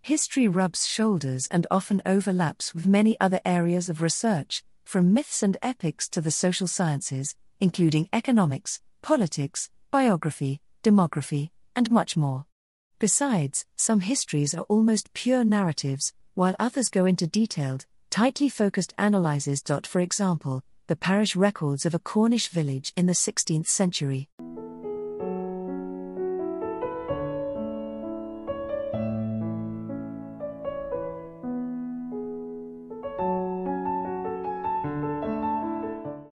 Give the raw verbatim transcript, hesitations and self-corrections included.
History rubs shoulders and often overlaps with many other areas of research, from myths and epics to the social sciences, including economics, politics, biography, demography, and much more. Besides, some histories are almost pure narratives, while others go into detailed, tightly focused analyses. For example, the parish records of a Cornish village in the sixteenth century.